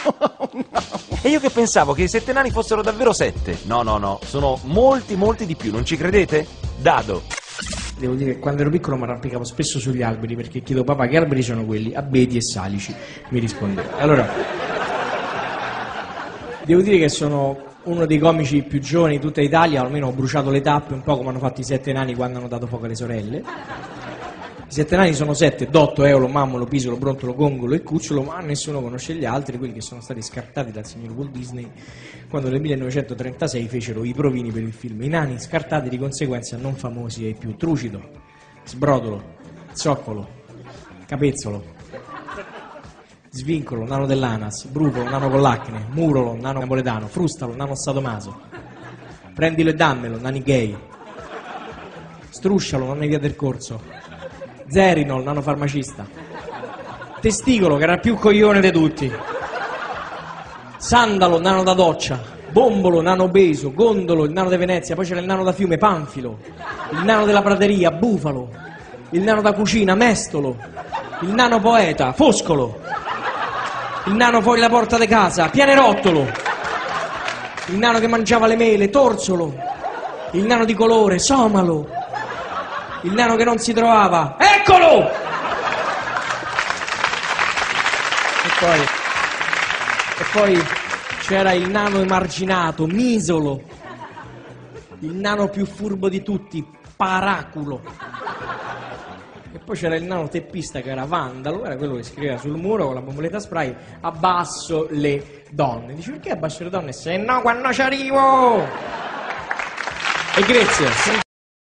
E io che pensavo che i 7 nani fossero davvero 7. No, sono molti di più, non ci credete? Dado. Devo dire che quando ero piccolo mi arrampicavo spesso sugli alberi perché chiedo papà che alberi sono quelli, abeti e salici, mi rispondeva. Allora, devo dire che sono uno dei comici più giovani di tutta Italia, almeno ho bruciato le tappe un po' come hanno fatto i 7 nani quando hanno dato fuoco alle sorelle. I 7 nani sono 7, Dotto, Eolo, Mammolo, Pisolo, Brontolo, Gongolo e Cucciolo, ma nessuno conosce gli altri, quelli che sono stati scartati dal signor Walt Disney quando nel 1936 fecero i provini per il film. I nani scartati di conseguenza non famosi ai più: Trucido, Sbrodolo, Zoccolo, Capezzolo, Svincolo, nano dell'Anas, Brufolo, nano con l'acne, Murolo, nano napoletano, Frustalo, nano sadomaso, Prendilo e dammelo, nani gay, Struscialo, nano di via del corso, Zerinol, nano farmacista, Testicolo, che era il più coglione di tutti, Sandalo, nano da doccia, Bombolo, nano obeso, Gondolo, il nano di Venezia, poi c'era il nano da fiume, Panfilo, il nano della prateria, Bufalo, il nano da cucina, Mestolo, il nano poeta, Foscolo, il nano fuori la porta di casa, Pianerottolo, il nano che mangiava le mele, Torzolo, il nano di colore, Somalo, il nano che non si trovava, eccolo! E poi c'era il nano emarginato, Misolo, il nano più furbo di tutti, Paraculo. E poi c'era il nano teppista che era Vandalo, era quello che scriveva sul muro con la bomboletta spray: abbasso le donne. Dice, perché abbasso le donne? Se no quando ci arrivo! E grazie.